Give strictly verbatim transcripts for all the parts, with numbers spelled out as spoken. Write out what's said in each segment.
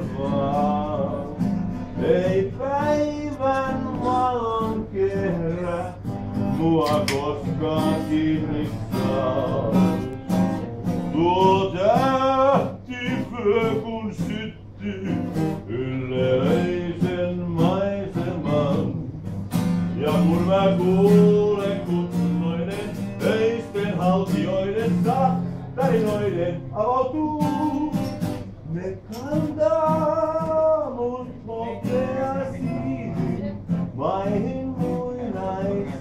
vaan. Ei päivän valon kerä mua koskaan kiinni saa. Tuo tähtivyö kun syttyy ylleisen maiseman. Ja kun mä kuulen kutsunoiden, öisten haltijoiden tarinoiden avautuu. Ne kantaa mut hopeasiin maihin muinaisiin.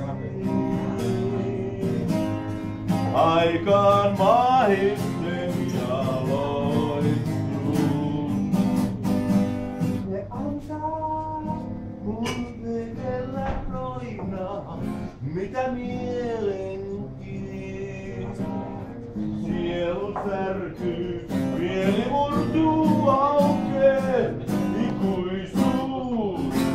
Aikaan mahisten jaloittuu. Ne antaa mun vedellä roinaa, mitä mielenkin. Sielu särkyy, mieli murtuu aukeen, ikuisuus.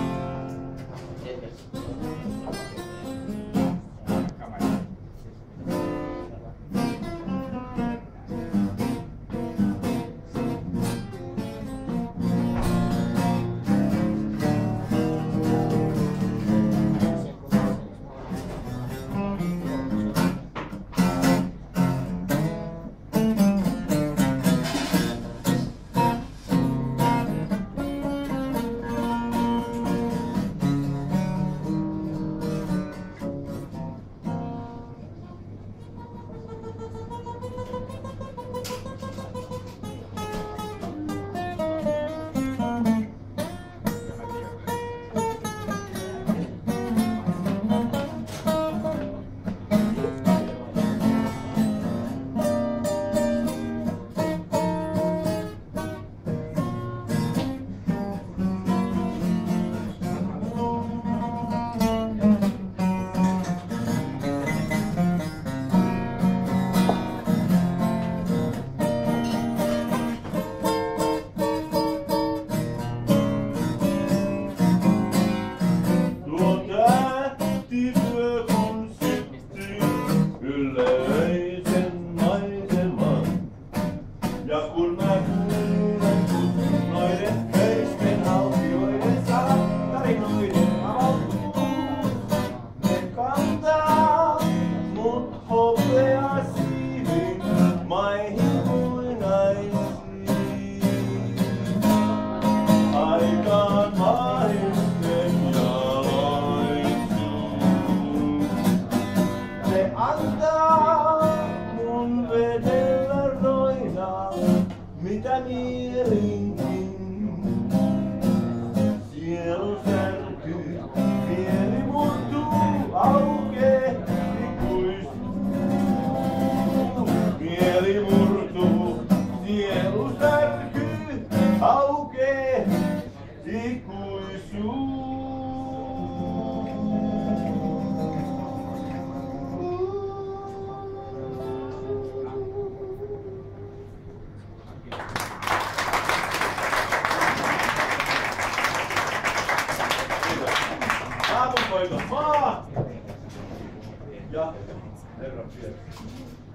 Mitä mielinkin, sielu särkyy, mieli murtuu, aukee, ikuistuu. Mieli murtuu, sielu särkyy, aukee, ikuistuu. Aamunkoiton maa ja herran siellä.